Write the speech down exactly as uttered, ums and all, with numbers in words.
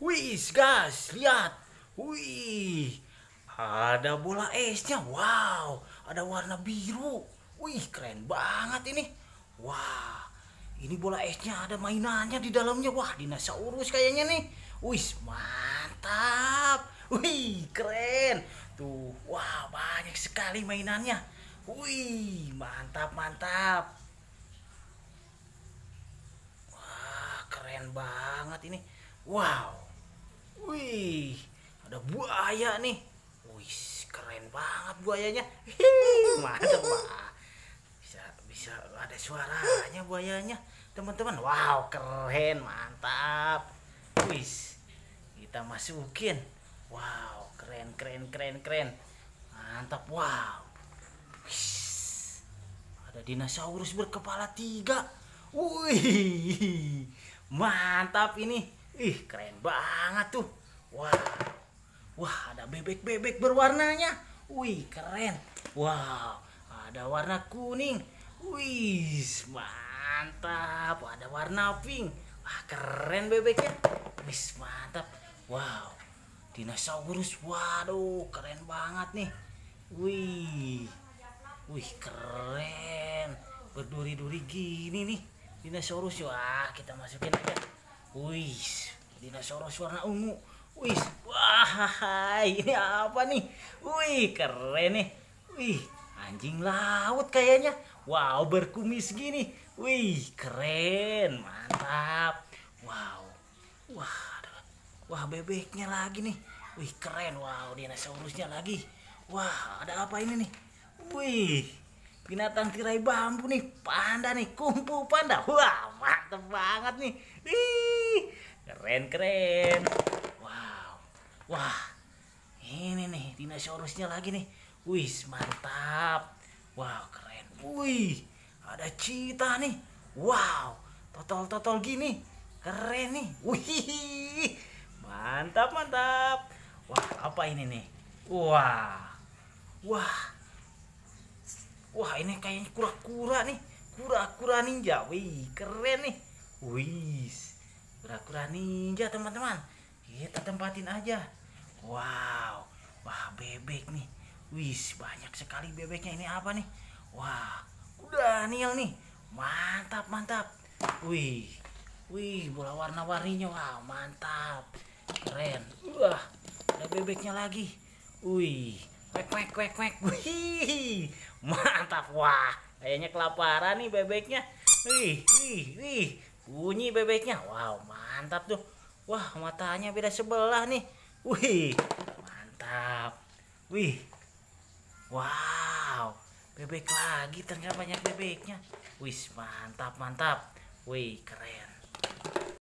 Wih, guys, lihat. Wih, ada bola esnya. Wow, ada warna biru. Wih, keren banget ini. Wah, ini bola esnya ada mainannya di dalamnya. Wah, dinosaurus kayaknya nih. Wih, mantap. Wih, keren. Tuh, wah, banyak sekali mainannya. Wih, mantap, mantap. Wah, keren banget ini. Wow. Wih, ada buaya nih. Wih, keren banget buayanya. Hihi, mantap, Pak. Bisa bisa ada suaranya buayanya, teman-teman. Wow, keren, mantap. Wih, kita masukin. Wow, keren, keren, keren, keren. Mantap, wow. Wih, ada dinosaurus berkepala tiga. Wih, mantap ini. Ih, keren banget tuh. Wah, wah, ada bebek-bebek berwarnanya. Wih, keren. Wow, ada warna kuning. Wih, mantap. Ada warna pink. Wah, keren bebeknya. Wih, mantap. Wow, dinosaurus. Waduh, keren banget nih. Wih, wih, keren. Berduri-duri gini nih dinosaurus. Wah, kita masukin aja. Wih, dinosaurus warna ungu. Wih, wah, ini apa nih? Wih, keren nih. Wih, anjing laut kayaknya. Wow, berkumis gini. Wih, keren, mantap. Wow, wah, ada, wah bebeknya lagi nih. Wih, keren. Wow, dinosaurusnya lagi. Wah, ada apa ini nih? Wih, binatang tirai bambu nih, panda nih, kumpu panda. Wah, mantep banget nih. Ih, keren keren. Wow, wah, ini nih dinosaurusnya lagi nih. Wih, mantap. Wow, keren. Wih, ada cheetah nih. Wow, totol-totol gini, keren nih. Wih, mantap mantap. Wah, apa ini nih? Wah, wah. Wah, ini kayaknya kura-kura nih. Kura-kura ninja. Wih, keren nih. Wih, kura-kura ninja teman-teman. Kita tempatin aja. Wow. Wah, bebek nih. Wih, banyak sekali bebeknya. Ini apa nih? Wah, Daniel nih. Mantap, mantap. Wih. Wih, bola warna-warninya. Wah, mantap. Keren. Wah, ada bebeknya lagi. Wih. Kwek kwek kwek kwek. Wih, mantap. Wah, kayaknya kelaparan nih bebeknya. Wih, wih, wih. Bunyi bebeknya. Wow, mantap tuh. Wah, matanya beda sebelah nih. Wih, mantap. Wih. Wow, bebek lagi, ternyata banyak bebeknya. Wih, mantap, mantap. Wih, keren.